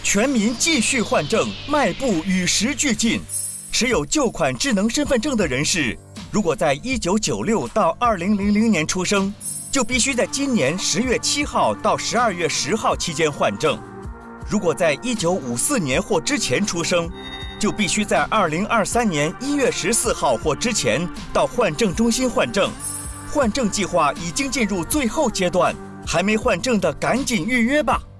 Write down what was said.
全民继续换证，迈步与时俱进。持有旧款智能身份证的人士，如果在1996到2000年出生，就必须在今年10月7号到12月10号期间换证；如果在1954年或之前出生，就必须在2023年1月14号或之前到换证中心换证。换证计划已经进入最后阶段，还没换证的赶紧预约吧。